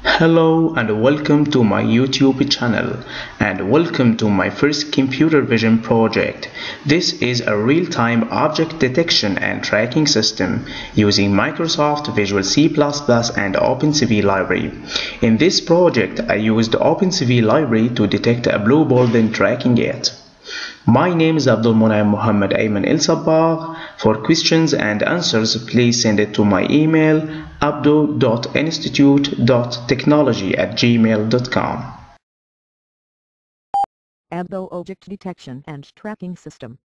Hello and welcome to my YouTube channel and welcome to my first computer vision project. This is a real-time object detection and tracking system using Microsoft Visual C++ and OpenCV library. In this project, I used OpenCV library to detect a blue ball and tracking it. My name is Abdul Munaim Muhammad Ayman El-Sabagh. For questions and answers, please send it to my email abdo.institute.technology@gmail.com. Abdo Object Detection and Tracking System.